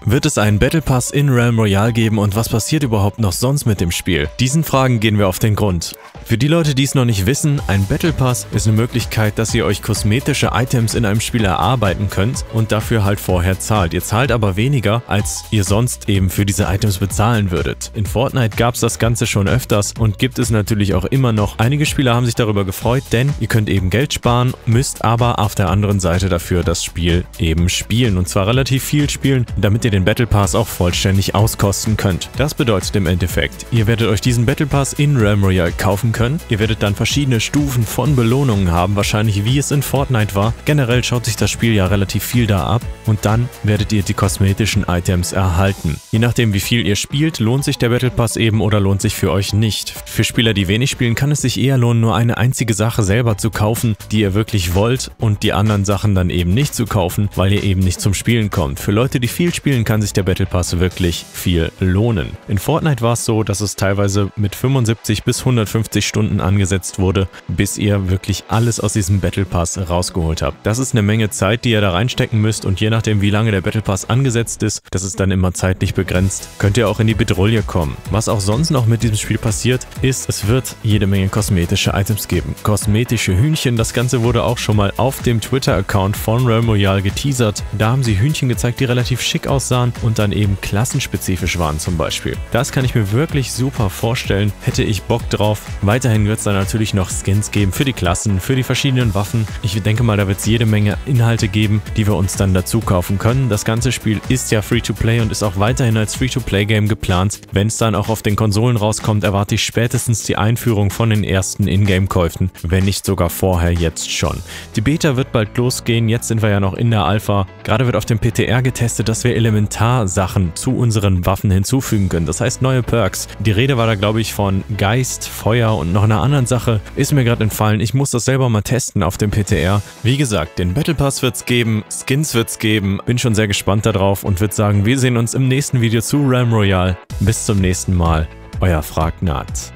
Wird es einen Battle Pass in Realm Royale geben und was passiert überhaupt noch sonst mit dem Spiel? Diesen Fragen gehen wir auf den Grund. Für die Leute, die es noch nicht wissen, ein Battle Pass ist eine Möglichkeit, dass ihr euch kosmetische Items in einem Spiel erarbeiten könnt und dafür halt vorher zahlt. Ihr zahlt aber weniger, als ihr sonst eben für diese Items bezahlen würdet. In Fortnite gab es das Ganze schon öfters und gibt es natürlich auch immer noch. Einige Spieler haben sich darüber gefreut, denn ihr könnt eben Geld sparen, müsst aber auf der anderen Seite dafür das Spiel eben spielen. Und zwar relativ viel spielen, damit ihr den Battle Pass auch vollständig auskosten könnt. Das bedeutet im Endeffekt, ihr werdet euch diesen Battle Pass in Realm Royale kaufen können. Ihr werdet dann verschiedene Stufen von Belohnungen haben, wahrscheinlich wie es in Fortnite war. Generell schaut sich das Spiel ja relativ viel da ab und dann werdet ihr die kosmetischen Items erhalten. Je nachdem wie viel ihr spielt, lohnt sich der Battle Pass eben oder lohnt sich für euch nicht. Für Spieler, die wenig spielen, kann es sich eher lohnen, nur eine einzige Sache selber zu kaufen, die ihr wirklich wollt und die anderen Sachen dann eben nicht zu kaufen, weil ihr eben nicht zum Spielen kommt. Für Leute, die viel spielen, kann sich der Battle Pass wirklich viel lohnen. In Fortnite war es so, dass es teilweise mit 75 bis 150 Stunden angesetzt wurde, bis ihr wirklich alles aus diesem Battle Pass rausgeholt habt. Das ist eine Menge Zeit, die ihr da reinstecken müsst und je nachdem wie lange der Battle Pass angesetzt ist, das ist dann immer zeitlich begrenzt, könnt ihr auch in die Bedrohung kommen. Was auch sonst noch mit diesem Spiel passiert, ist, es wird jede Menge kosmetische Items geben. Kosmetische Hühnchen, das Ganze wurde auch schon mal auf dem Twitter-Account von Realm Royale geteasert. Da haben sie Hühnchen gezeigt, die relativ schick aussahen und dann eben klassenspezifisch waren zum Beispiel. Das kann ich mir wirklich super vorstellen, hätte ich Bock drauf. Weiterhin wird es dann natürlich noch Skins geben für die Klassen, für die verschiedenen Waffen. Ich denke mal, da wird es jede Menge Inhalte geben, die wir uns dann dazu kaufen können. Das ganze Spiel ist ja Free-to-Play und ist auch weiterhin als Free-to-Play-Game geplant. Wenn es dann auch auf den Konsolen rauskommt, erwarte ich spätestens die Einführung von den ersten Ingame-Käufen, wenn nicht sogar vorher jetzt schon. Die Beta wird bald losgehen, jetzt sind wir ja noch in der Alpha. Gerade wird auf dem PTR getestet, dass wir Elementarsachen zu unseren Waffen hinzufügen können. Das heißt neue Perks. Die Rede war da glaube ich von Geist, Feuer und noch einer anderen Sache. Ist mir gerade entfallen, ich muss das selber mal testen auf dem PTR. Wie gesagt, den Battle Pass wird es geben, Skins wird es geben. Bin schon sehr gespannt darauf und würde sagen, wir sehen uns im nächsten Video zu Realm Royale. Bis zum nächsten Mal. Euer Fragnat.